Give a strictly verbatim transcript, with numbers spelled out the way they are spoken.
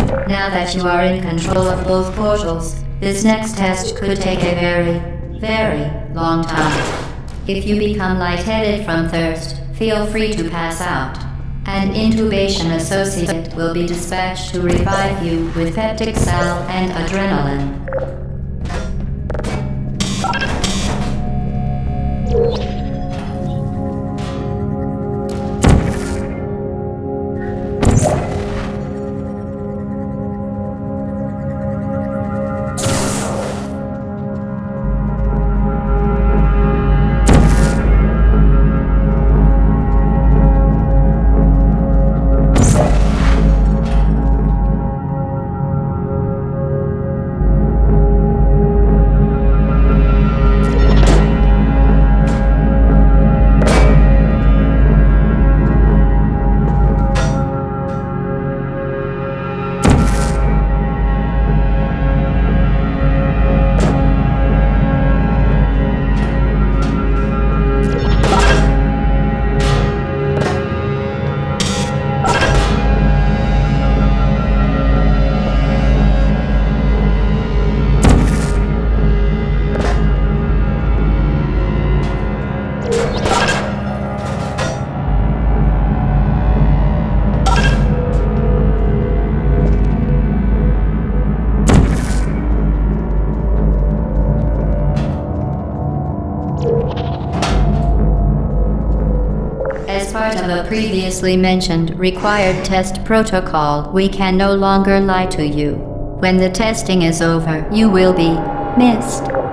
Now that you are in control of both portals, this next test could take a very, very long time. If you become lightheaded from thirst, feel free to pass out. An intubation associate will be dispatched to revive you with peptic sal and adrenaline. As part of a previously mentioned required test protocol, we can no longer lie to you. When the testing is over, you will be missed.